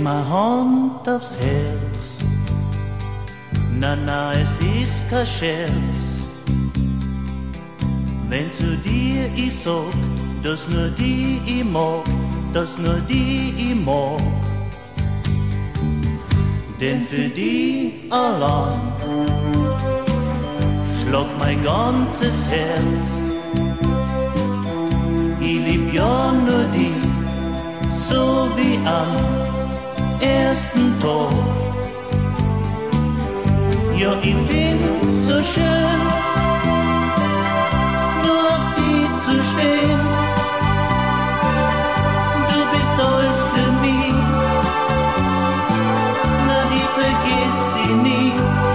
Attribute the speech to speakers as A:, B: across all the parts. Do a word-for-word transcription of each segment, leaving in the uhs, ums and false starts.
A: ma Hand aufs Herz, na na, es ist kein Scherz. Wenn zu dir ich sag, dass nur die ich mag, dass nur die ich mag. Denn für die allein schlägt mein ganzes Herz. Ich lieb ja nur die, so wie am ersten Tag. Ja, ich find's so schön, nur auf die zu stehen. Du bist alles für mich, na die vergiss ich nie.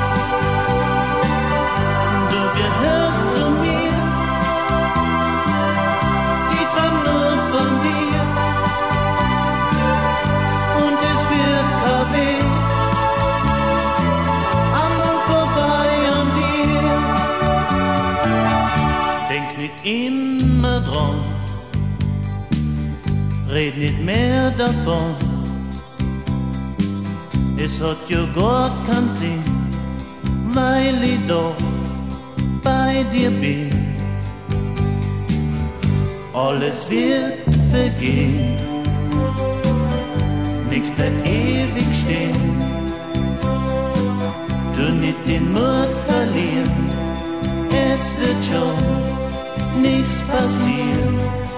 A: Du gehörst zu mir, ich träum nur von dir. Und es wird kein Weg einmal vorbei an dir. Denk nicht immer dran, red nicht mehr davon. Es hat ja gar keinen Sinn, weil ich doch bei dir bin. Alles wird vergehen, nichts bleibt ewig stehen. Du nicht den Mut verlieren, es wird schon nichts passieren.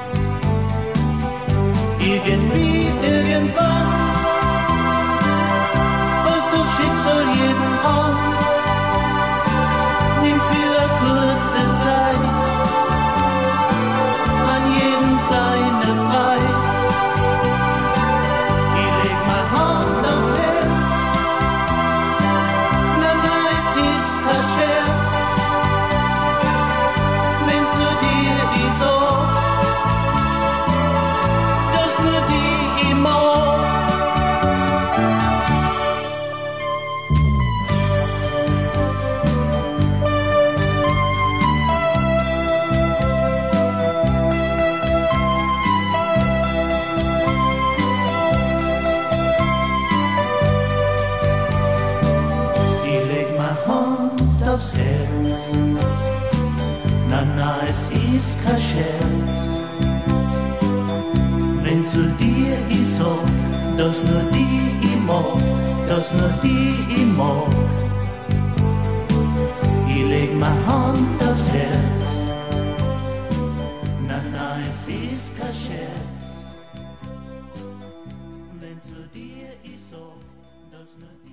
A: Irgendwie, irgendwann fasst das Schicksal jeden an. Nimm für eine kurze Zeit an jeden seine Freiheit. Ich leg meine Hand aufs Herz, na na, es ist kein Scherz. Wenn zu dir ich sag, dass nur die ich mag. Aufs Herz, na na, es ist kein Scherz. Wenn zu dir ich sag, dass nur die ich mag, dass nur die ich mag. Ich leg meine Hand aufs Herz, na na, es ist kein Scherz. Wenn zu dir ich sag, dass nur